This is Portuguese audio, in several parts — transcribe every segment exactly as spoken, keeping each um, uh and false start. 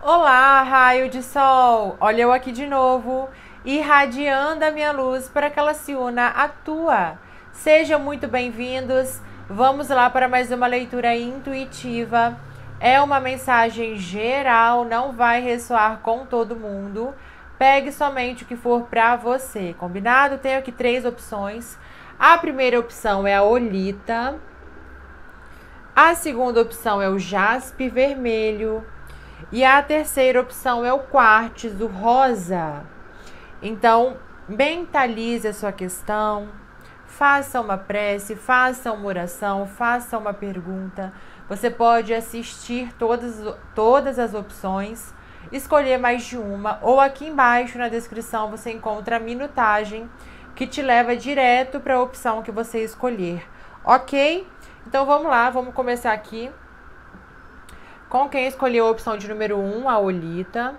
Olá, raio de sol! Olha eu aqui de novo, irradiando a minha luz para que ela se una à tua. Sejam muito bem-vindos. Vamos lá para mais uma leitura intuitiva. É uma mensagem geral, não vai ressoar com todo mundo. Pegue somente o que for para você, combinado? Tenho aqui três opções. A primeira opção é a olita. A segunda opção é o jaspe vermelho. E a terceira opção é o quartzo rosa. Então, mentalize a sua questão, faça uma prece, faça uma oração, faça uma pergunta. Você pode assistir todas, todas as opções, escolher mais de uma, ou aqui embaixo na descrição você encontra a minutagem que te leva direto para a opção que você escolher. Ok? Então vamos lá, vamos começar aqui com quem escolheu a opção de número um, a olita.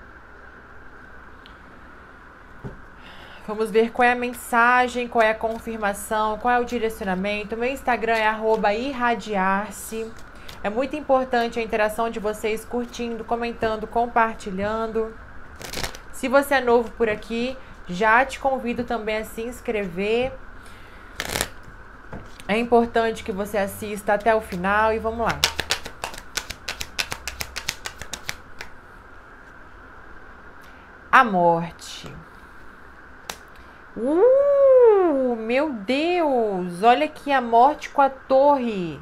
Vamos ver qual é a mensagem, qual é a confirmação, qual é o direcionamento. Meu Instagram é arroba irradiar-se. É muito importante a interação de vocês curtindo, comentando, compartilhando. Se você é novo por aqui, já te convido também a se inscrever. É importante que você assista até o final e vamos lá. A morte. Uh, meu Deus! Olha aqui a morte com a torre.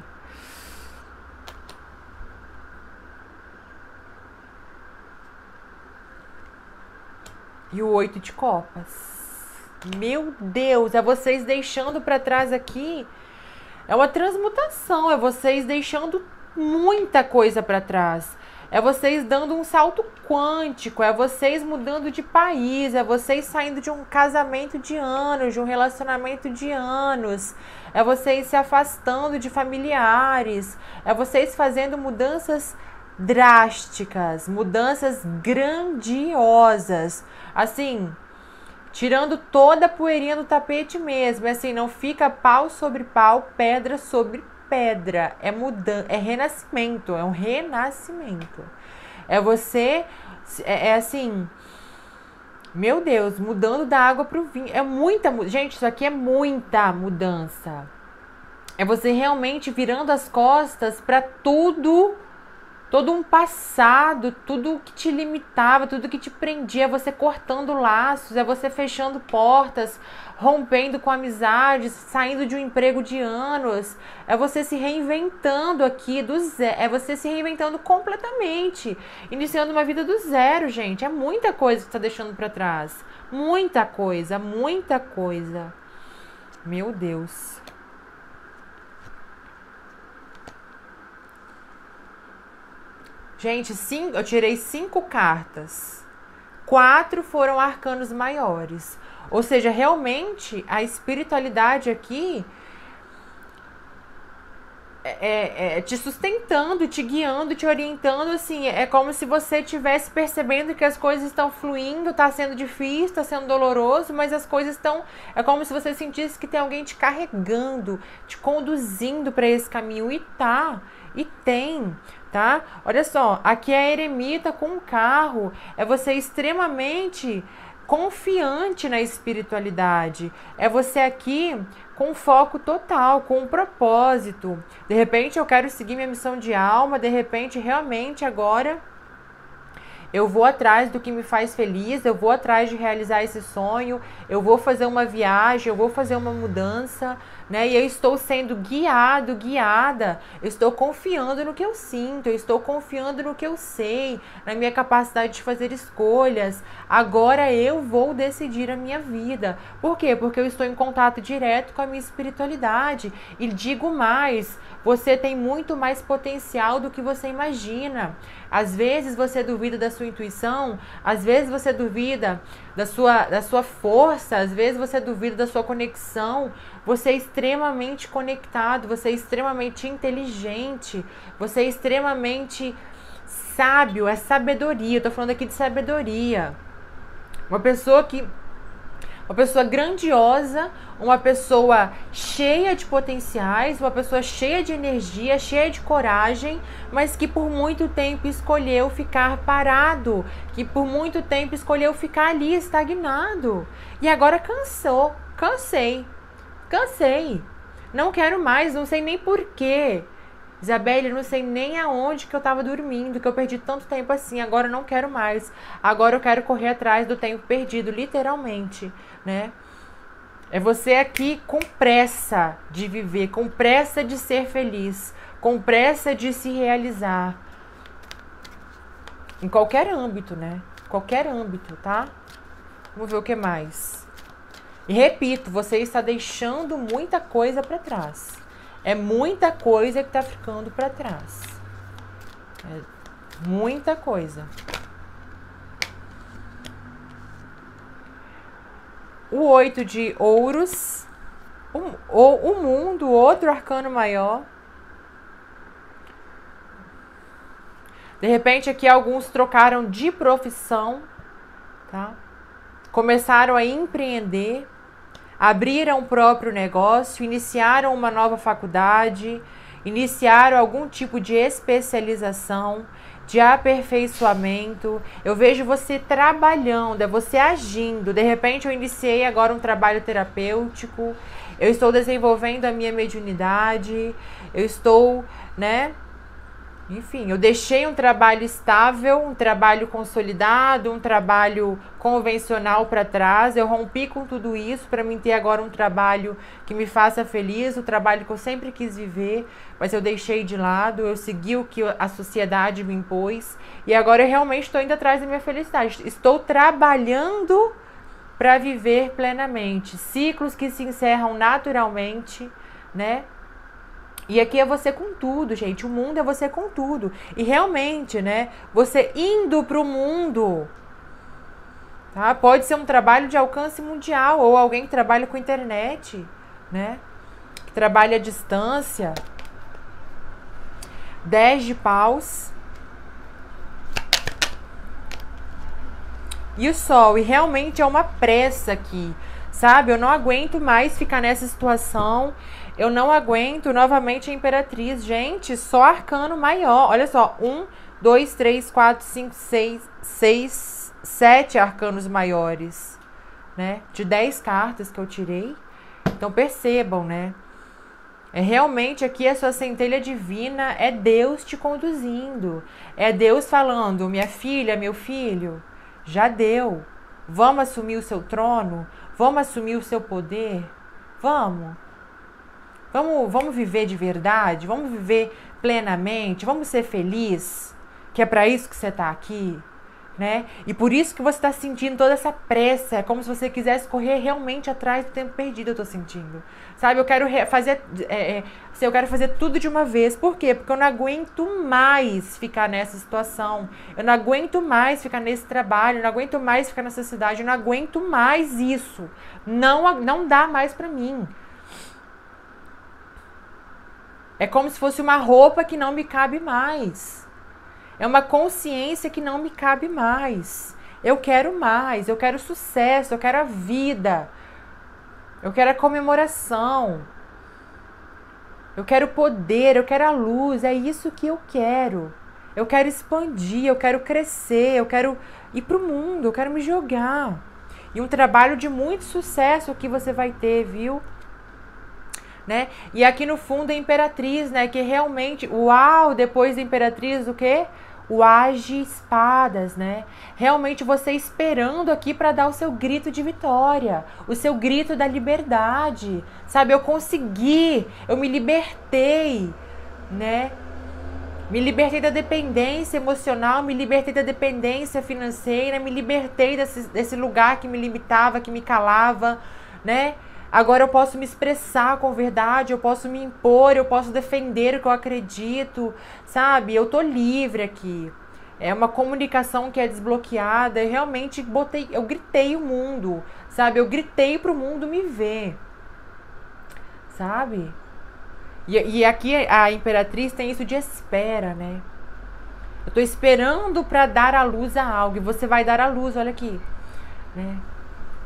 E o oito de copas. Meu Deus, é vocês deixando para trás aqui. É uma transmutação, é vocês deixando muita coisa para trás. É vocês dando um salto quântico, é vocês mudando de país, é vocês saindo de um casamento de anos, de um relacionamento de anos, é vocês se afastando de familiares, é vocês fazendo mudanças drásticas, mudanças grandiosas, assim, tirando toda a poeirinha do tapete mesmo, assim, não fica pau sobre pau, pedra sobre pedra. Pedra, é mudança, é renascimento, é um renascimento. É você, é, é assim, meu Deus, mudando da água para o vinho. É muita, gente, isso aqui é muita mudança. É você realmente virando as costas para tudo, todo um passado, tudo que te limitava, tudo que te prendia, é você cortando laços, é você fechando portas, rompendo com amizades, saindo de um emprego de anos, é você se reinventando aqui do zero, é você se reinventando completamente, iniciando uma vida do zero, gente. É muita coisa que você está deixando para trás, muita coisa, muita coisa. Meu Deus. Gente, cinco, eu tirei cinco cartas. Quatro foram arcanos maiores. Ou seja, realmente a espiritualidade aqui é, é, é te sustentando, te guiando, te orientando, assim. É como se você estivesse percebendo que as coisas estão fluindo, está sendo difícil, está sendo doloroso, mas as coisas estão... É como se você sentisse que tem alguém te carregando, te conduzindo para esse caminho. E tá, e tem... Tá? Olha só, aqui é a eremita com um carro, é você extremamente confiante na espiritualidade, é você aqui com foco total, com um propósito. De repente eu quero seguir minha missão de alma, de repente realmente agora eu vou atrás do que me faz feliz, eu vou atrás de realizar esse sonho, eu vou fazer uma viagem, eu vou fazer uma mudança, né? E eu estou sendo guiado, guiada, eu estou confiando no que eu sinto, eu estou confiando no que eu sei, na minha capacidade de fazer escolhas. Agora eu vou decidir a minha vida. Por quê? Porque eu estou em contato direto com a minha espiritualidade. E digo mais, você tem muito mais potencial do que você imagina. Às vezes você duvida da sua intuição, às vezes você duvida da sua, da sua força, às vezes você duvida da sua conexão. Você é extremamente conectado, você é extremamente inteligente, você é extremamente sábio, é sabedoria. Eu tô falando aqui de sabedoria. Uma pessoa que... Uma pessoa grandiosa, uma pessoa cheia de potenciais, uma pessoa cheia de energia, cheia de coragem, mas que por muito tempo escolheu ficar parado, que por muito tempo escolheu ficar ali estagnado. E agora cansou, cansei, cansei. Não quero mais, não sei nem porquê. Isabelle, não sei nem aonde que eu tava dormindo, que eu perdi tanto tempo assim, agora eu não quero mais. Agora eu quero correr atrás do tempo perdido, literalmente, né? É você aqui com pressa de viver, com pressa de ser feliz, com pressa de se realizar. Em qualquer âmbito, né? Qualquer âmbito, tá? Vamos ver o que mais. E repito, você está deixando muita coisa para trás. É muita coisa que tá ficando para trás. É muita coisa. O oito de ouros. O, o, o mundo, outro arcano maior. De repente aqui alguns trocaram de profissão, tá? Começaram a empreender. Abriram o próprio negócio, iniciaram uma nova faculdade, iniciaram algum tipo de especialização, de aperfeiçoamento. Eu vejo você trabalhando, é você agindo. De repente eu iniciei agora um trabalho terapêutico, eu estou desenvolvendo a minha mediunidade, eu estou, né? Enfim, eu deixei um trabalho estável, um trabalho consolidado, um trabalho convencional para trás. Eu rompi com tudo isso para mim ter agora um trabalho que me faça feliz, o trabalho que eu sempre quis viver, mas eu deixei de lado, eu segui o que a sociedade me impôs e agora eu realmente estou indo atrás da minha felicidade. Estou trabalhando para viver plenamente. Ciclos que se encerram naturalmente, né? E aqui é você com tudo, gente. O mundo é você com tudo. E realmente, né? Você indo pro mundo, tá? Pode ser um trabalho de alcance mundial ou alguém que trabalha com internet, né? Que trabalha à distância. Dez de paus. E o sol. E realmente é uma pressa aqui, sabe? Eu não aguento mais ficar nessa situação. Eu não aguento novamente a Imperatriz. Gente, só arcano maior. Olha só, um, dois, três, quatro, cinco, seis, seis, sete arcanos maiores, né? De dez cartas que eu tirei. Então percebam, né? É realmente aqui a sua centelha divina, é Deus te conduzindo. É Deus falando, minha filha, meu filho, já deu. Vamos assumir o seu trono? Vamos assumir o seu poder? Vamos. Vamos, vamos viver de verdade, vamos viver plenamente, vamos ser felizes, que é para isso que você está aqui, né? E por isso que você está sentindo toda essa pressa, é como se você quisesse correr realmente atrás do tempo perdido, eu tô sentindo. Sabe, eu quero fazer, é, é, assim, eu quero fazer tudo de uma vez. Por quê? Porque eu não aguento mais ficar nessa situação, eu não aguento mais ficar nesse trabalho, eu não aguento mais ficar nessa cidade, eu não aguento mais isso, não, não dá mais para mim. É como se fosse uma roupa que não me cabe mais. É uma consciência que não me cabe mais. Eu quero mais, eu quero sucesso, eu quero a vida. Eu quero a comemoração. Eu quero poder, eu quero a luz. É isso que eu quero. Eu quero expandir, eu quero crescer, eu quero ir pro mundo, eu quero me jogar. E um trabalho de muito sucesso que você vai ter, viu? Né? E aqui no fundo a Imperatriz, né? Que realmente, uau, depois da Imperatriz o quê? O As de Espadas, né? Realmente você esperando aqui para dar o seu grito de vitória, o seu grito da liberdade, sabe? Eu consegui, eu me libertei, né? Me libertei da dependência emocional, me libertei da dependência financeira, me libertei desse, desse lugar que me limitava, que me calava, né? Agora eu posso me expressar com verdade, eu posso me impor, eu posso defender o que eu acredito, sabe? Eu tô livre aqui. É uma comunicação que é desbloqueada. Eu realmente botei, eu gritei o mundo, sabe? Eu gritei pro mundo me ver, sabe? E, e aqui a Imperatriz tem isso de espera, né? Eu tô esperando para dar a luz a algo e você vai dar a luz, olha aqui, né?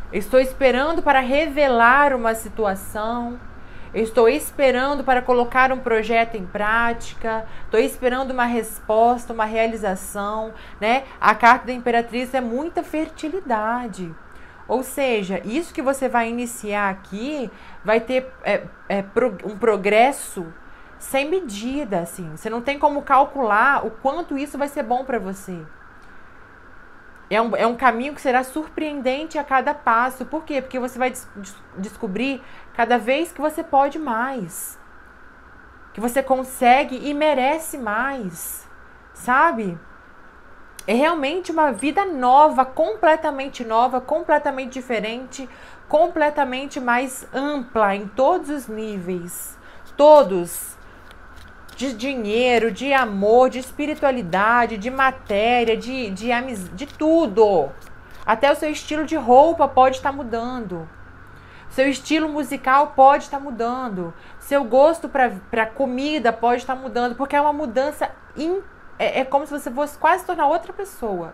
Estou esperando para revelar uma situação. Eu estou esperando para colocar um projeto em prática. Estou esperando uma resposta, uma realização, né? A carta da Imperatriz é muita fertilidade. Ou seja, isso que você vai iniciar aqui vai ter é, é, pro, um progresso sem medida, assim. Você não tem como calcular o quanto isso vai ser bom para você. É um, é um caminho que será surpreendente a cada passo. Por quê? Porque você vai des descobrir cada vez que você pode mais. Que você consegue e merece mais. Sabe? É realmente uma vida nova, completamente nova, completamente diferente, completamente mais ampla em todos os níveis. Todos. De dinheiro, de amor, de espiritualidade, de matéria, de, de amizade, de tudo. Até o seu estilo de roupa pode estar mudando. Seu estilo musical pode estar mudando. Seu gosto para comida pode estar mudando. Porque é uma mudança, in, é, é como se você fosse quase tornar outra pessoa.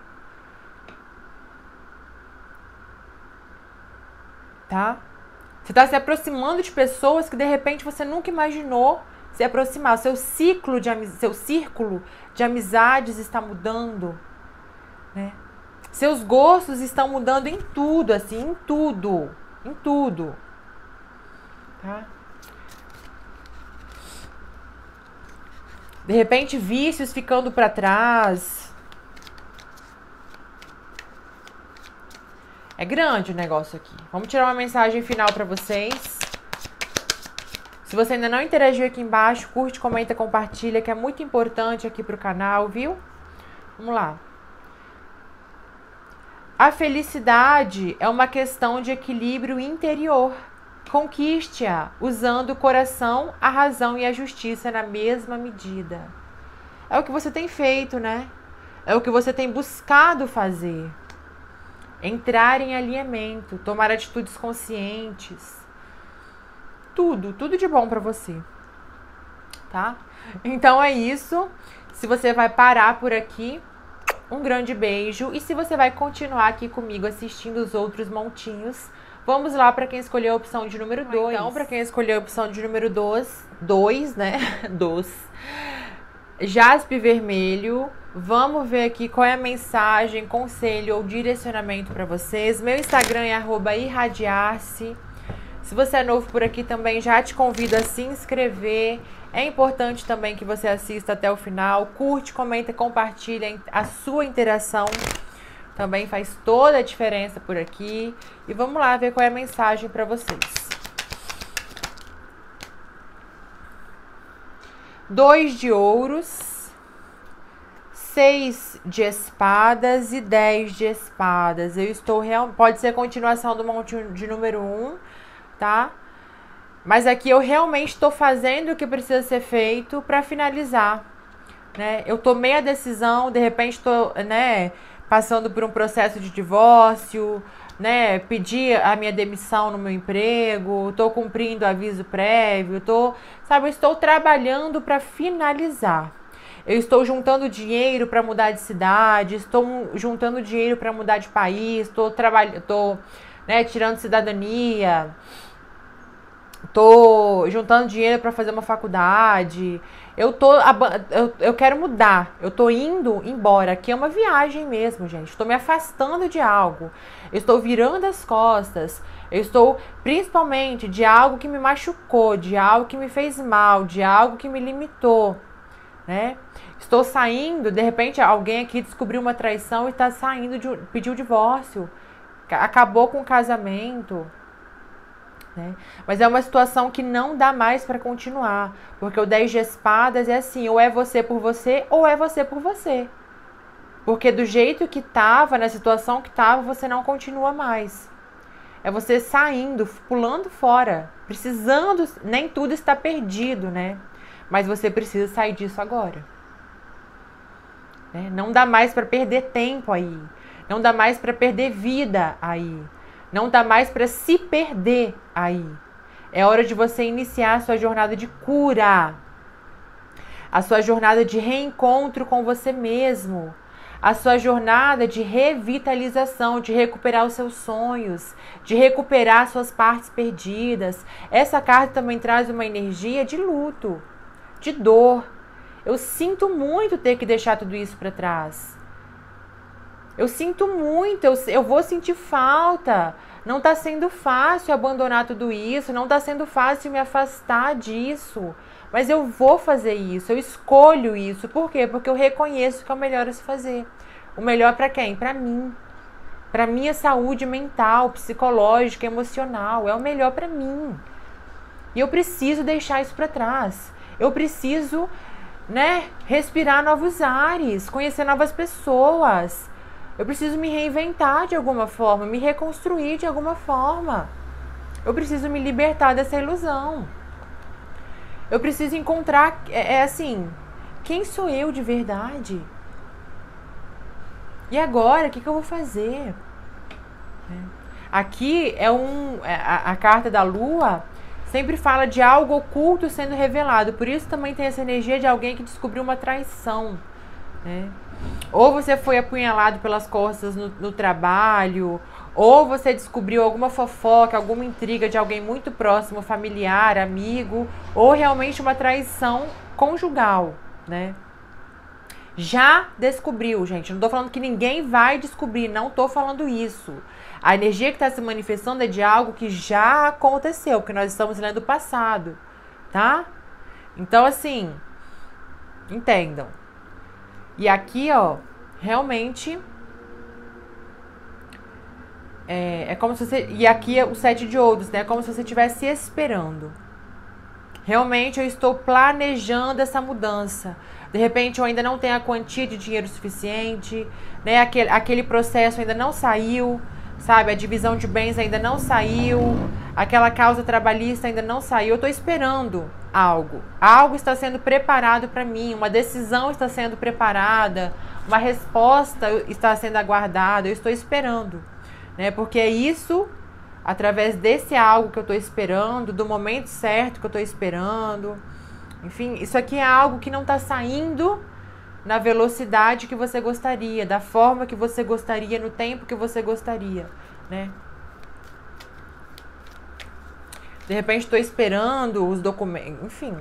Tá? Você está se aproximando de pessoas que de repente você nunca imaginou se aproximar. Seu ciclo de seu círculo de amizades está mudando, né? Seus gostos estão mudando em tudo, assim, em tudo, em tudo, tá? De repente, vícios ficando para trás. É grande o negócio aqui. Vamos tirar uma mensagem final para vocês. Se você ainda não interagiu aqui embaixo, curte, comenta, compartilha, que é muito importante aqui pro canal, viu? Vamos lá. A felicidade é uma questão de equilíbrio interior. Conquiste-a usando o coração, a razão e a justiça na mesma medida. É o que você tem feito, né? É o que você tem buscado fazer. Entrar em alinhamento, tomar atitudes conscientes. Tudo, tudo de bom pra você, tá? Então é isso. Se você vai parar por aqui, um grande beijo. E se você vai continuar aqui comigo assistindo os outros montinhos, vamos lá para quem escolheu a opção de número dois. Então, para quem escolheu a opção de número dois, dois, né? Dos. Jaspe vermelho. Vamos ver aqui qual é a mensagem, conselho ou direcionamento para vocês. Meu Instagram é arroba irradiar-se. Se você é novo por aqui também, já te convido a se inscrever. É importante também que você assista até o final. Curte, comenta, compartilha. A sua interação também faz toda a diferença por aqui. E vamos lá ver qual é a mensagem para vocês. Dois de ouros, seis de espadas e dez de espadas. Eu estou real... Pode ser a continuação do monte de número um. Tá? Mas aqui eu realmente estou fazendo o que precisa ser feito para finalizar, né? Eu tomei a decisão, de repente estou, né, passando por um processo de divórcio, né? Pedi a minha demissão no meu emprego, estou cumprindo aviso prévio, tô, sabe, eu estou trabalhando para finalizar. Eu estou juntando dinheiro para mudar de cidade, estou juntando dinheiro para mudar de país, estou trabalhando, estou, né, tirando cidadania. Tô juntando dinheiro para fazer uma faculdade. Eu tô eu, eu quero mudar. Eu tô indo embora. Aqui é uma viagem mesmo, gente. Estou me afastando de algo. Eu estou virando as costas. Eu estou principalmente de algo que me machucou, de algo que me fez mal, de algo que me limitou, né? Estou saindo, de repente alguém aqui descobriu uma traição e está saindo de pediu divórcio. Acabou com o casamento. Né? Mas é uma situação que não dá mais para continuar, porque o dez de espadas é assim, ou é você por você, ou é você por você, porque do jeito que tava, na situação que tava, você não continua mais, é você saindo, pulando fora, precisando, nem tudo está perdido, né? Mas você precisa sair disso agora, né? Não dá mais para perder tempo aí, não dá mais para perder vida aí. Não dá mais para se perder aí. É hora de você iniciar a sua jornada de cura. A sua jornada de reencontro com você mesmo. a sua jornada de revitalização, de recuperar os seus sonhos, de recuperar suas partes perdidas. Essa carta também traz uma energia de luto, de dor. Eu sinto muito ter que deixar tudo isso para trás. Eu sinto muito, eu, eu vou sentir falta. Não está sendo fácil abandonar tudo isso, não está sendo fácil me afastar disso. Mas eu vou fazer isso, eu escolho isso. Por quê? Porque eu reconheço que é o melhor a se fazer. O melhor para quem? Para mim. Para minha saúde mental, psicológica, emocional. É o melhor para mim. E eu preciso deixar isso para trás. Eu preciso, né, respirar novos ares, conhecer novas pessoas. Eu preciso me reinventar de alguma forma, me reconstruir de alguma forma. Eu preciso me libertar dessa ilusão. Eu preciso encontrar, é, é assim, quem sou eu de verdade? E agora, o que, que eu vou fazer? Aqui é um, a, a carta da lua sempre fala de algo oculto sendo revelado. Por isso também tem essa energia de alguém que descobriu uma traição, né? Ou você foi apunhalado pelas costas no, no trabalho, ou você descobriu alguma fofoca, alguma intriga de alguém muito próximo, familiar, amigo, ou realmente uma traição conjugal, né? Já descobriu, gente. Não tô falando que ninguém vai descobrir, não tô falando isso. A energia que está se manifestando é de algo que já aconteceu, que nós estamos lendo o passado, tá? Então, assim, entendam. E aqui, ó, realmente é, é como se você... E aqui é o sete de ouros, né? É como se você estivesse esperando. Realmente eu estou planejando essa mudança. De repente eu ainda não tenho a quantia de dinheiro suficiente, né? Aquele, aquele processo ainda não saiu, sabe? A divisão de bens ainda não saiu, aquela causa trabalhista ainda não saiu. Eu estou esperando algo. Algo está sendo preparado para mim, uma decisão está sendo preparada, uma resposta está sendo aguardada. Eu estou esperando, né? Porque é isso, através desse algo que eu estou esperando, do momento certo que eu estou esperando. Enfim, isso aqui é algo que não está saindo na velocidade que você gostaria, da forma que você gostaria, no tempo que você gostaria, né? De repente estou esperando os documentos, enfim.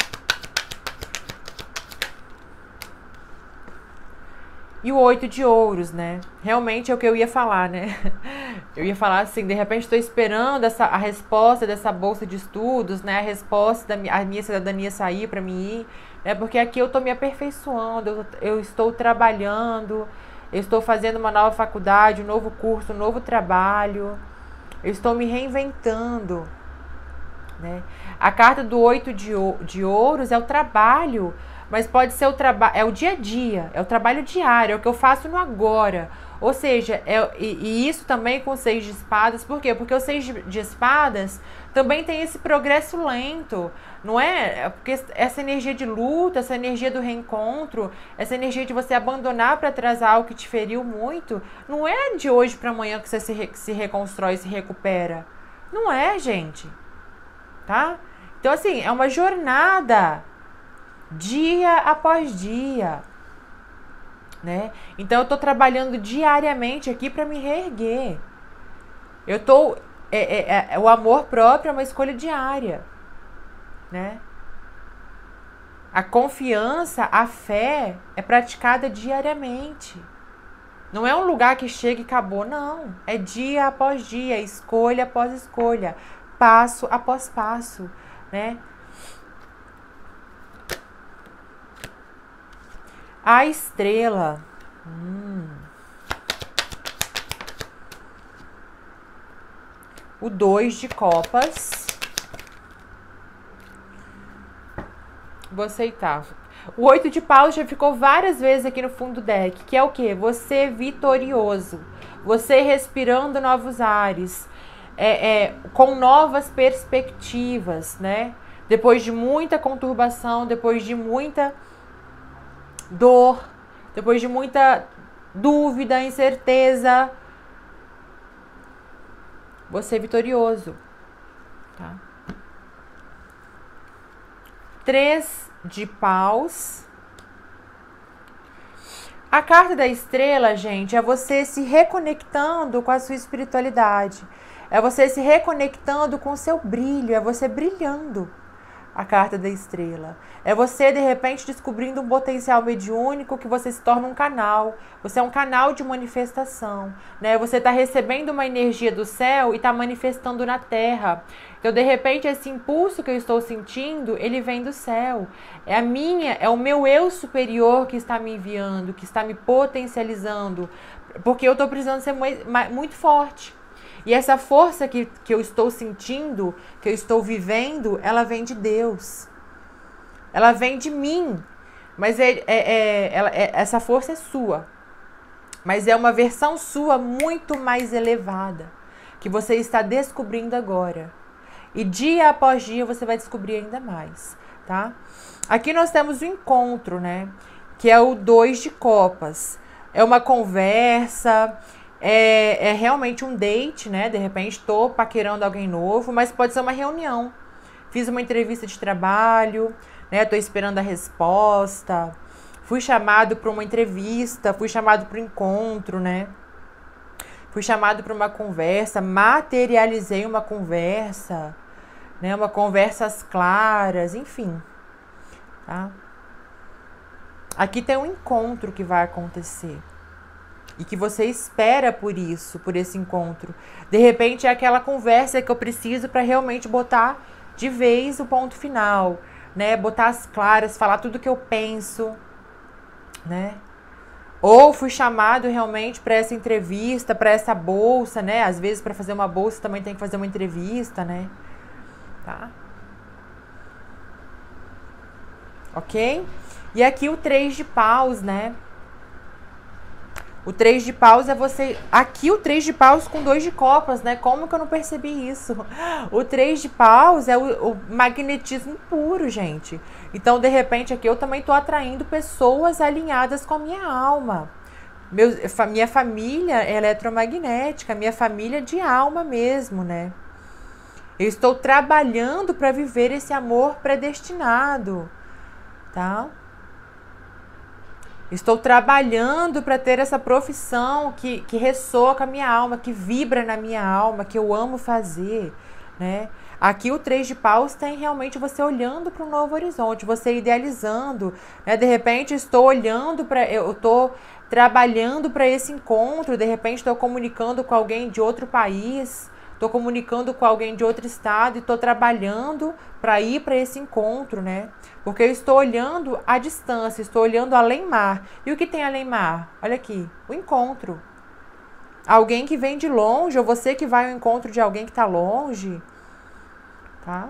E o oito de ouros, né? Realmente é o que eu ia falar, né? Eu ia falar assim, de repente estou esperando essa, a resposta dessa bolsa de estudos, né? A resposta da a minha cidadania sair para mim ir, né? Porque aqui eu estou me aperfeiçoando, eu, eu estou trabalhando, eu estou fazendo uma nova faculdade, um novo curso, um novo trabalho, eu estou me reinventando, né? A carta do oito de, de ouros é o trabalho, mas pode ser o trabalho, é o dia a dia, é o trabalho diário, é o que eu faço no agora. Ou seja, é, e, e isso também com o seis de espadas. Por quê? Porque o seis de, de espadas também tem esse progresso lento, não é? É porque essa energia de luta, essa energia do reencontro, essa energia de você abandonar para trás algo que te feriu muito, não é de hoje para amanhã que você se, re, se reconstrói, se recupera. Não é, gente. Tá? Então, assim, é uma jornada, dia após dia, né? Então eu tô trabalhando diariamente aqui para me reerguer. Eu tô é, é, é, o amor próprio é uma escolha diária, né? A confiança, a fé é praticada diariamente. Não é um lugar que chega e acabou, não. É dia após dia, escolha após escolha, passo após passo, né? A estrela. Hum. O dois de copas. Vou aceitar. O oito de paus já ficou várias vezes aqui no fundo do deck. Que é o quê? Você vitorioso. Você respirando novos ares. É, é, com novas perspectivas, né? Depois de muita conturbação, depois de muita dor, depois de muita dúvida, incerteza, você é vitorioso, tá? Três de paus. A carta da estrela, gente, é você se reconectando com a sua espiritualidade. É você se reconectando com o seu brilho, é você brilhando. A carta da estrela. É você, de repente, descobrindo um potencial mediúnico que você se torna um canal. Você é um canal de manifestação, né? Você está recebendo uma energia do céu e está manifestando na Terra. Então, de repente, esse impulso que eu estou sentindo, ele vem do céu. É a minha, é o meu eu superior que está me enviando, que está me potencializando. Porque eu estou precisando ser muito forte. E essa força que, que eu estou sentindo, que eu estou vivendo, ela vem de Deus. Ela vem de mim. Mas é, é, é, ela, é, essa força é sua. Mas é uma versão sua muito mais elevada. Que você está descobrindo agora. E dia após dia você vai descobrir ainda mais. Tá? Aqui nós temos o encontro, né? Que é o dois de copas. É uma conversa... É, é realmente um date, né? De repente estou paquerando alguém novo, mas pode ser uma reunião. Fiz uma entrevista de trabalho, né? Estou esperando a resposta. Fui chamado para uma entrevista, fui chamado para um encontro, né? Fui chamado para uma conversa, materializei uma conversa, né? Uma conversa às claras, enfim. Tá? Aqui tem um encontro que vai acontecer. E que você espera por isso, por esse encontro. De repente é aquela conversa que eu preciso para realmente botar de vez o ponto final, né? Botar as claras, falar tudo que eu penso, né? Ou fui chamado realmente para essa entrevista, para essa bolsa, né? Às vezes para fazer uma bolsa também tem que fazer uma entrevista, né? Tá? Ok? E aqui o três de paus, né? O três de paus é você... Aqui o três de paus com dois de copas, né? Como que eu não percebi isso? O três de paus é o, o magnetismo puro, gente. Então, de repente, aqui eu também tô atraindo pessoas alinhadas com a minha alma. Meu, minha família é eletromagnética, minha família de alma mesmo, né? Eu estou trabalhando para viver esse amor predestinado, tá? Estou trabalhando para ter essa profissão que, que ressoa com a minha alma, que vibra na minha alma, que eu amo fazer, né? Aqui o três de paus tem realmente você olhando para um novo horizonte, você idealizando, né? De repente estou olhando para... Eu estou trabalhando para esse encontro, de repente estou comunicando com alguém de outro país, estou comunicando com alguém de outro estado e estou trabalhando para ir para esse encontro, né? Porque eu estou olhando à distância, estou olhando além mar. E o que tem além mar? Olha aqui, o encontro. Alguém que vem de longe, ou você que vai ao encontro de alguém que está longe, tá?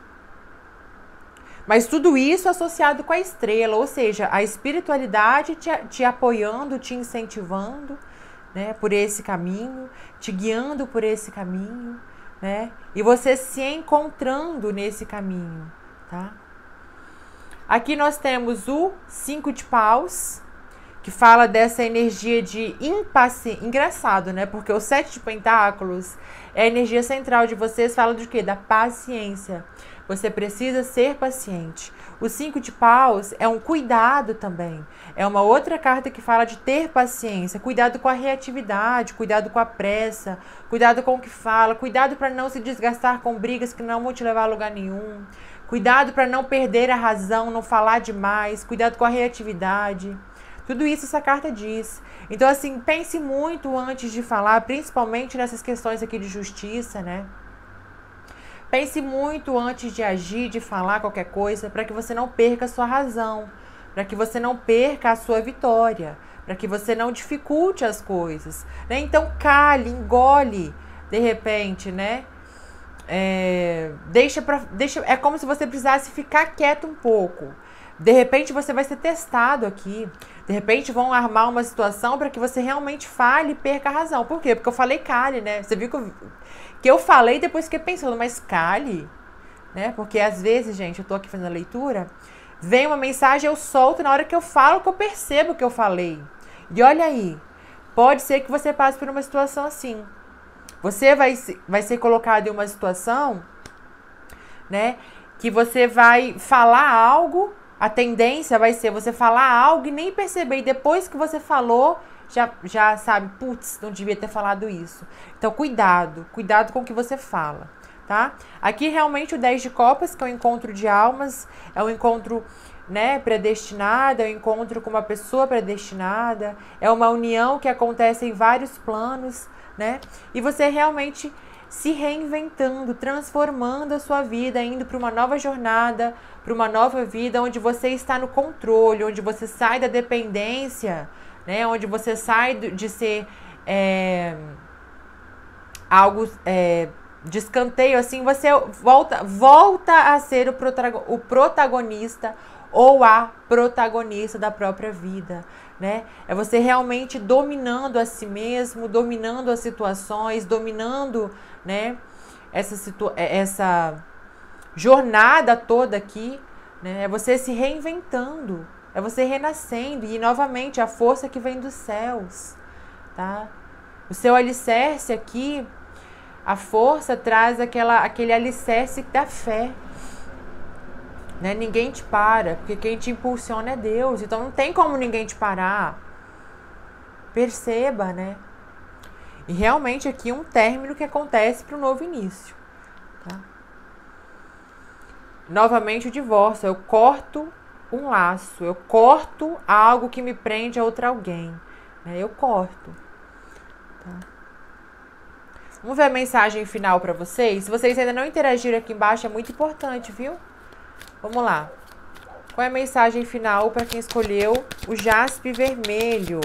Mas tudo isso associado com a estrela, ou seja, a espiritualidade te, te apoiando, te incentivando, né, por esse caminho, te guiando por esse caminho, né? E você se encontrando nesse caminho, tá? Aqui nós temos o cinco de paus, que fala dessa energia de impaciência. Engraçado, né? Porque o sete de pentáculos é a energia central de vocês, fala de quê? Da paciência. Você precisa ser paciente. O cinco de paus é um cuidado também. É uma outra carta que fala de ter paciência. Cuidado com a reatividade, cuidado com a pressa, cuidado com o que fala, cuidado para não se desgastar com brigas que não vão te levar a lugar nenhum. Cuidado para não perder a razão, não falar demais, cuidado com a reatividade. Tudo isso essa carta diz. Então, assim, pense muito antes de falar, principalmente nessas questões aqui de justiça, né? Pense muito antes de agir, de falar qualquer coisa, para que você não perca a sua razão, para que você não perca a sua vitória, para que você não dificulte as coisas, né? Então, cale, engole, de repente, né? É, deixa pra, deixa, é como se você precisasse ficar quieto um pouco. De repente você vai ser testado aqui. De repente vão armar uma situação para que você realmente fale e perca a razão. Por quê? Porque eu falei cale, né? Você viu que eu, que eu falei depois fiquei pensando, mas cale, né? Porque às vezes, gente, eu tô aqui fazendo a leitura, vem uma mensagem, eu solto na hora que eu falo, que eu percebo que eu falei. E olha aí, pode ser que você passe por uma situação assim. Você vai, vai ser colocado em uma situação, né, que você vai falar algo a tendência vai ser você falar algo e nem perceber. E depois que você falou, já, já sabe, putz, não devia ter falado isso. Então, cuidado. Cuidado com o que você fala, tá? Aqui, realmente, o dez de copas, que é o encontro de almas, é um encontro, né, predestinado, é um encontro com uma pessoa predestinada, é uma união que acontece em vários planos, né? E você realmente se reinventando, transformando a sua vida, indo para uma nova jornada, para uma nova vida, onde você está no controle, onde você sai da dependência, né? Onde você sai de ser é, algo é, de escanteio, assim, você volta, volta a ser o, protago, o protagonista ou a protagonista da própria vida, né? É você realmente dominando a si mesmo, dominando as situações, dominando, né, essa, situa essa jornada toda aqui, né? É você se reinventando, é você renascendo e, novamente, a força que vem dos céus, tá? O seu alicerce aqui, a força traz aquela, aquele alicerce da fé, né? Ninguém te para, porque quem te impulsiona é Deus. Então não tem como ninguém te parar. Perceba, né? E realmente aqui um término que acontece para o novo início, tá? Novamente o divórcio. Eu corto um laço. Eu corto algo que me prende a outro alguém, né? Eu corto, tá? Vamos ver a mensagem final para vocês. Se vocês ainda não interagiram aqui embaixo, é muito importante, viu? Vamos lá. Qual é a mensagem final para quem escolheu o jaspe vermelho?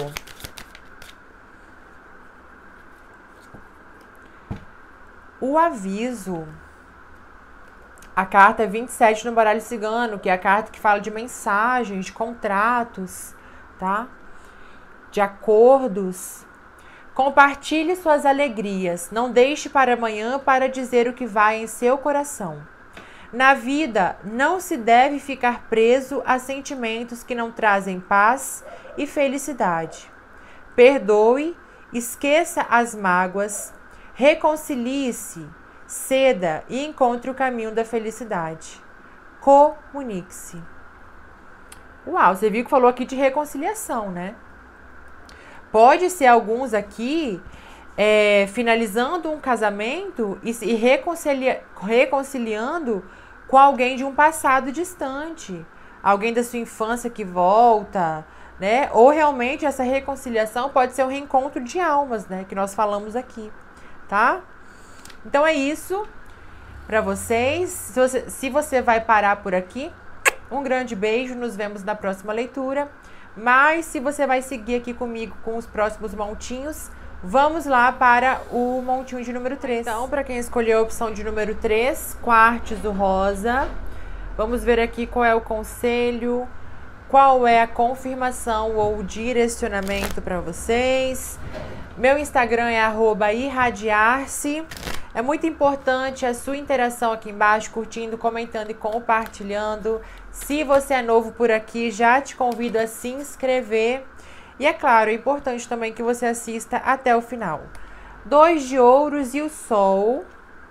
O aviso. A carta é vinte e sete no baralho cigano, que é a carta que fala de mensagens, de contratos, tá? De acordos. Compartilhe suas alegrias. Não deixe para amanhã para dizer o que vai em seu coração. Na vida, não se deve ficar preso a sentimentos que não trazem paz e felicidade. Perdoe, esqueça as mágoas, reconcilie-se, ceda e encontre o caminho da felicidade. Comunique-se. Uau, você viu que falou aqui de reconciliação, né? Pode ser alguns aqui é, finalizando um casamento e se reconcilia, reconciliando com alguém de um passado distante, alguém da sua infância que volta, né? Ou realmente essa reconciliação pode ser um reencontro de almas, né? Que nós falamos aqui, tá? Então é isso para vocês. Se você, se você vai parar por aqui, um grande beijo, nos vemos na próxima leitura. Mas se você vai seguir aqui comigo com os próximos montinhos, vamos lá para o montinho de número três. Então, para quem escolheu a opção de número três, quartos do rosa, vamos ver aqui qual é o conselho, qual é a confirmação ou o direcionamento para vocês. Meu Instagram é arroba irradiar-se. É muito importante a sua interação aqui embaixo, curtindo, comentando e compartilhando. Se você é novo por aqui, já te convido a se inscrever. E é claro, é importante também que você assista até o final. Dois de ouros e o sol.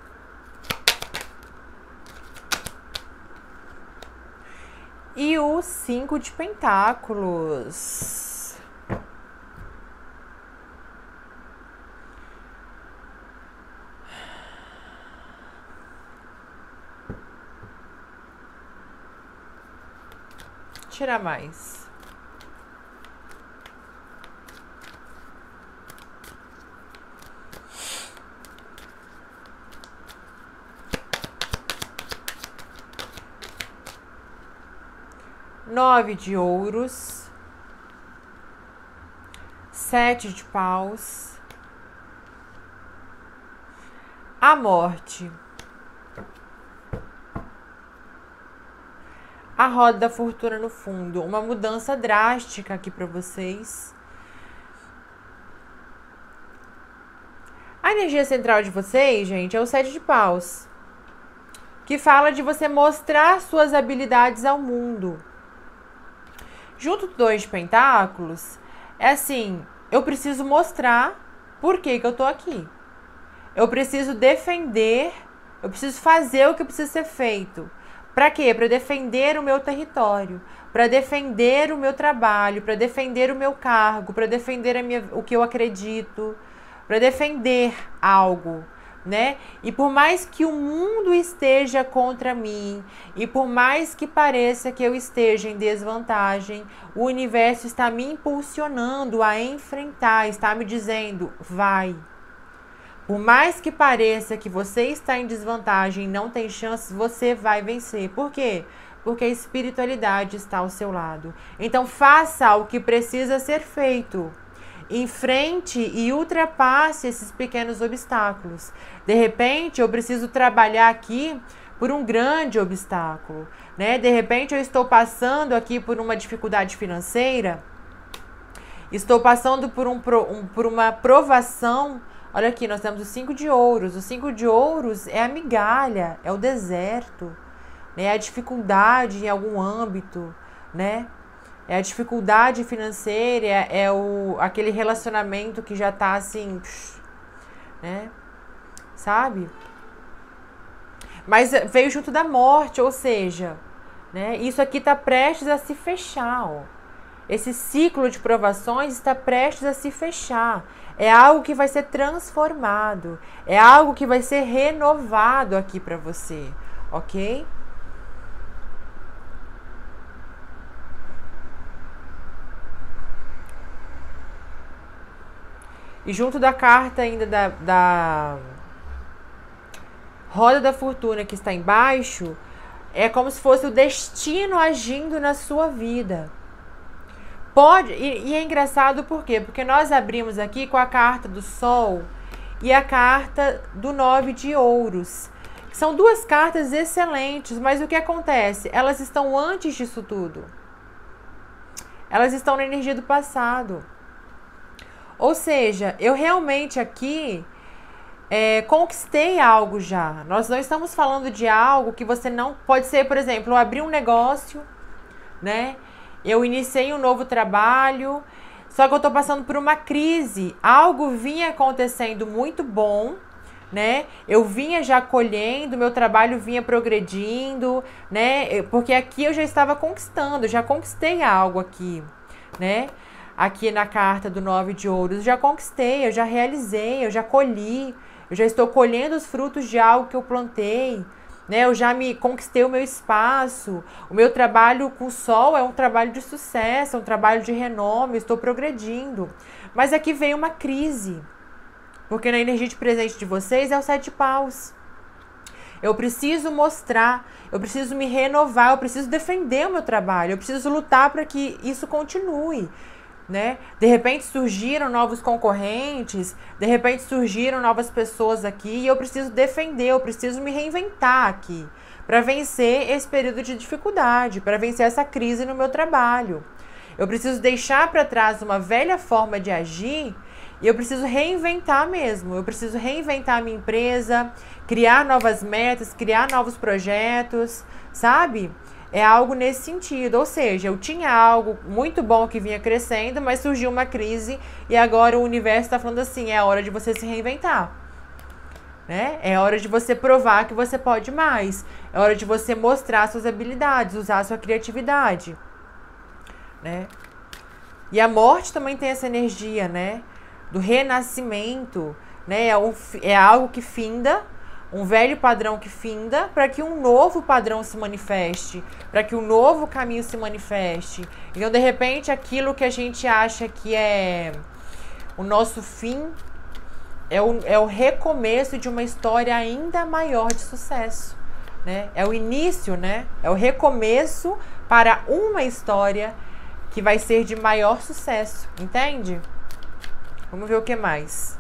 E o cinco de pentáculos. Tirar mais. Nove de ouros, sete de paus, a morte, a roda da fortuna no fundo, uma mudança drástica aqui para vocês. A energia central de vocês, gente, é o sete de paus, que fala de você mostrar suas habilidades ao mundo. Junto do dois de pentáculos, é assim, eu preciso mostrar por que que eu tô aqui. Eu preciso defender, eu preciso fazer o que precisa ser feito Para quê? Para defender o meu território, para defender o meu trabalho, para defender o meu cargo, para defender a minha, o que eu acredito, para defender algo, né? E por mais que o mundo esteja contra mim, e por mais que pareça que eu esteja em desvantagem, o universo está me impulsionando a enfrentar, está me dizendo, vai. Por mais que pareça que você está em desvantagem e não tem chances, você vai vencer. Por quê? Porque a espiritualidade está ao seu lado. Então faça o que precisa ser feito. Enfrente e ultrapasse esses pequenos obstáculos. De repente, eu preciso trabalhar aqui por um grande obstáculo, né? De repente, eu estou passando aqui por uma dificuldade financeira, estou passando por, um, um, por uma provação. Olha aqui, nós temos o cinco de ouros. O cinco de ouros é a migalha, é o deserto, né? É a dificuldade em algum âmbito, né? É a dificuldade financeira, é, é o, aquele relacionamento que já tá assim, psh, né? Sabe? Mas veio junto da morte, ou seja, né? Isso aqui tá prestes a se fechar, ó. Esse ciclo de provações está prestes a se fechar. É algo que vai ser transformado. É algo que vai ser renovado aqui para você, ok? E junto da carta ainda da, da roda da fortuna que está embaixo, é como se fosse o destino agindo na sua vida. Pode, e, e é engraçado por quê? Porque nós abrimos aqui com a carta do Sol e a carta do Nove de Ouros. São duas cartas excelentes, mas o que acontece? Elas estão antes disso tudo. Elas estão na energia do passado. Ou seja, eu realmente aqui é, conquistei algo já. Nós não estamos falando de algo que você não... Pode ser, por exemplo, eu abri um negócio, né? Eu iniciei um novo trabalho, só que eu tô passando por uma crise. Algo vinha acontecendo muito bom, né? Eu vinha já colhendo, meu trabalho vinha progredindo, né? Porque aqui eu já estava conquistando, já conquistei algo aqui, né? Aqui na carta do Nove de Ouros, eu já conquistei, eu já realizei, eu já colhi, eu já estou colhendo os frutos de algo que eu plantei, né? Eu já me conquistei o meu espaço, o meu trabalho com o Sol é um trabalho de sucesso, é um trabalho de renome, eu estou progredindo. Mas aqui veio uma crise, porque na energia de presente de vocês é o Sete de Paus. Eu preciso mostrar, eu preciso me renovar, eu preciso defender o meu trabalho, eu preciso lutar para que isso continue. Né? De repente surgiram novos concorrentes, de repente surgiram novas pessoas aqui e eu preciso defender, eu preciso me reinventar aqui para vencer esse período de dificuldade, para vencer essa crise no meu trabalho. Eu preciso deixar para trás uma velha forma de agir e eu preciso reinventar mesmo. Eu preciso reinventar a minha empresa, criar novas metas, criar novos projetos, sabe? É algo nesse sentido, ou seja, eu tinha algo muito bom que vinha crescendo, mas surgiu uma crise e agora o universo está falando assim, é a hora de você se reinventar, né? É hora de você provar que você pode mais, é hora de você mostrar suas habilidades, usar sua criatividade, né? E a morte também tem essa energia, né? Do renascimento, né? É, um, é algo que finda, um velho padrão que finda, para que um novo padrão se manifeste, para que um novo caminho se manifeste. Então, de repente, aquilo que a gente acha que é o nosso fim, é o, é o recomeço de uma história ainda maior de sucesso, né? É o início, né? É o recomeço para uma história que vai ser de maior sucesso, entende? Vamos ver o que mais.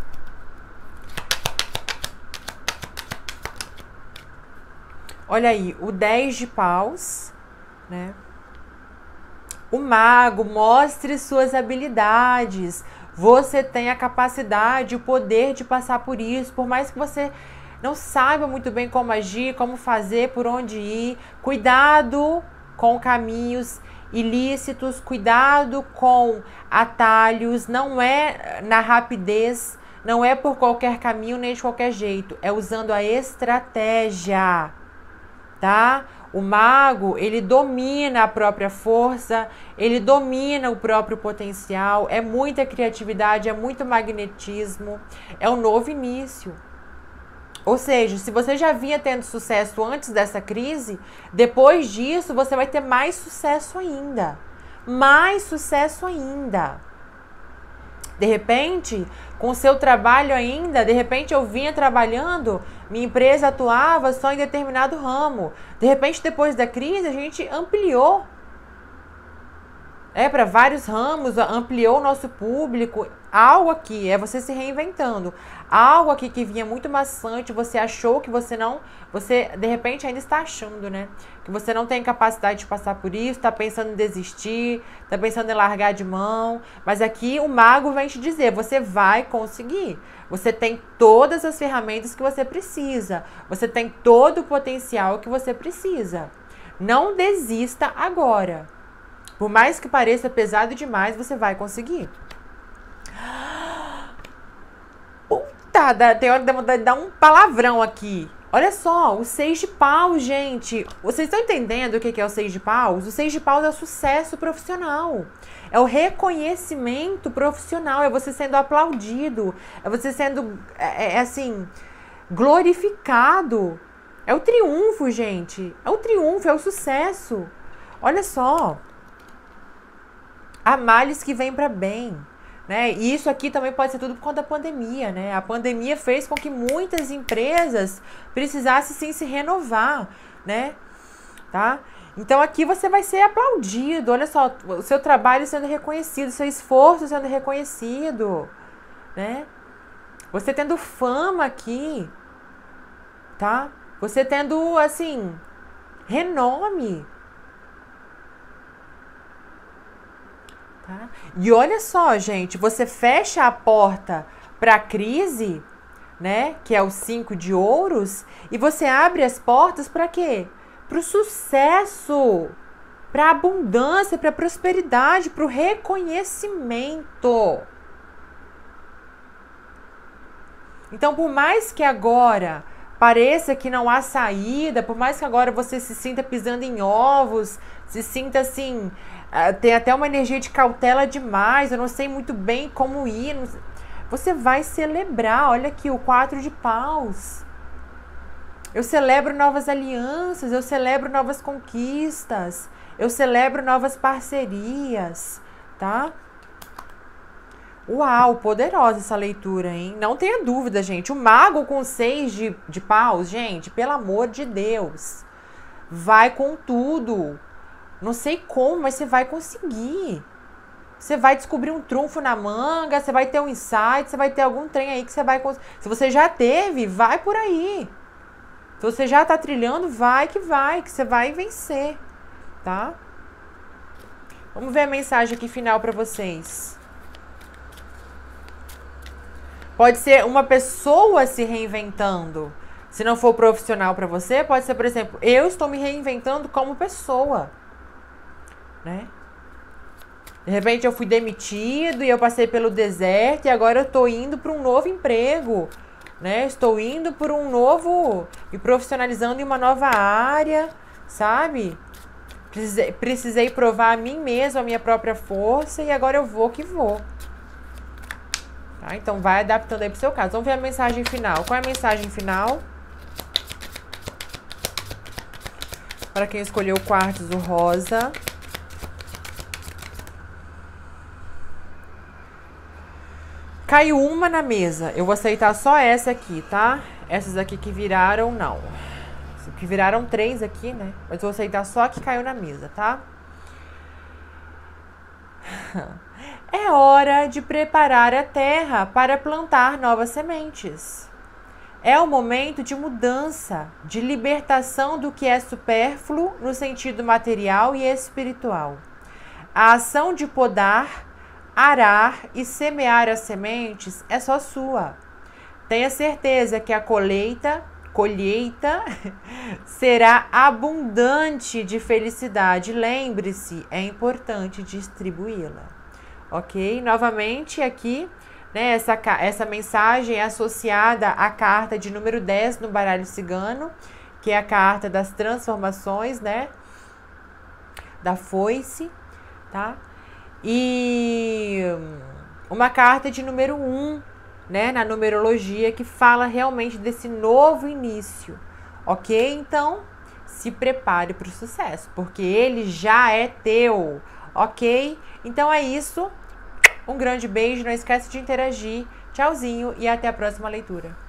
Olha aí, o dez de paus, né? O mago, mostre suas habilidades. Você tem a capacidade, o poder de passar por isso, por mais que você não saiba muito bem como agir, como fazer, por onde ir. Cuidado com caminhos ilícitos, cuidado com atalhos, não é na rapidez, não é por qualquer caminho nem de qualquer jeito, é usando a estratégia. Tá? O mago, ele domina a própria força, ele domina o próprio potencial, é muita criatividade, é muito magnetismo, é um novo início. Ou seja, se você já vinha tendo sucesso antes dessa crise, depois disso você vai ter mais sucesso ainda. Mais sucesso ainda. De repente, com o seu trabalho ainda, de repente eu vinha trabalhando, minha empresa atuava só em determinado ramo. De repente, depois da crise, a gente ampliou. É, para vários ramos, ampliou o nosso público. Algo aqui, é você se reinventando. Algo aqui que vinha muito maçante, você achou que você não... Você, de repente, ainda está achando, né? Que você não tem capacidade de passar por isso, está pensando em desistir, está pensando em largar de mão. Mas aqui o mago vem te dizer, você vai conseguir. Você tem todas as ferramentas que você precisa. Você tem todo o potencial que você precisa. Não desista agora. Por mais que pareça pesado demais, você vai conseguir. Puta, tem hora que dá vontade de dar um palavrão aqui. Olha só, o seis de paus, gente. Vocês estão entendendo o que é o seis de paus? O seis de paus é o sucesso profissional. É o reconhecimento profissional. É você sendo aplaudido. É você sendo, é, é assim, glorificado. É o triunfo, gente. É o triunfo, é o sucesso. Olha só. Há males que vêm para bem, né? E isso aqui também pode ser tudo por conta da pandemia, né? A pandemia fez com que muitas empresas precisassem sim se renovar, né? Tá? Então aqui você vai ser aplaudido, olha só, o seu trabalho sendo reconhecido, o seu esforço sendo reconhecido, né? Você tendo fama aqui, tá? Você tendo, assim, renome. Tá? E olha só, gente, você fecha a porta para a crise, né, que é o cinco de ouros, e você abre as portas para quê? Para o sucesso, para a abundância, para a prosperidade, para o reconhecimento. Então, por mais que agora pareça que não há saída, por mais que agora você se sinta pisando em ovos, se sinta assim... Uh, tem até uma energia de cautela demais, eu não sei muito bem como ir. Não... Você vai celebrar, olha aqui, o quatro de paus. Eu celebro novas alianças, eu celebro novas conquistas, eu celebro novas parcerias, tá? Uau, poderosa essa leitura, hein? Não tenha dúvida, gente. O mago com seis de, de paus, gente, pelo amor de Deus, vai com tudo. Não sei como, mas você vai conseguir. Você vai descobrir um trunfo na manga, você vai ter um insight, você vai ter algum trem aí que você vai conseguir. Se você já teve, vai por aí. Se você já tá trilhando, vai que vai, que você vai vencer, tá? Vamos ver a mensagem aqui final para vocês. Pode ser uma pessoa se reinventando. Se não for profissional para você, pode ser, por exemplo, eu estou me reinventando como pessoa. Né? De repente eu fui demitido e eu passei pelo deserto e agora eu estou indo para um novo emprego, né? Estou indo por um novo, me profissionalizando em uma nova área, sabe? Precisei, precisei provar a mim mesmo, a minha própria força e agora eu vou que vou. Tá? Então vai adaptando aí pro seu caso. Vamos ver a mensagem final. Qual é a mensagem final? Para quem escolheu o quartzo rosa. Caiu uma na mesa. Eu vou aceitar só essa aqui, tá? Essas aqui que viraram, não. Que viraram três aqui, né? Mas eu vou aceitar só a que caiu na mesa, tá? É hora de preparar a terra para plantar novas sementes. É o momento de mudança, de libertação do que é supérfluo no sentido material e espiritual. A ação de podar, arar e semear as sementes é só sua. Tenha certeza que a colheita, colheita será abundante de felicidade. Lembre-se, é importante distribuí-la. Ok? Novamente aqui, né, essa, essa mensagem é associada à carta de número dez no baralho cigano, que é a carta das transformações, né? Da foice, tá? E uma carta de número um, né? Na numerologia, que fala realmente desse novo início, ok? Então, se prepare para o sucesso, porque ele já é teu, ok? Então é isso. Um grande beijo, não esquece de interagir. Tchauzinho e até a próxima leitura.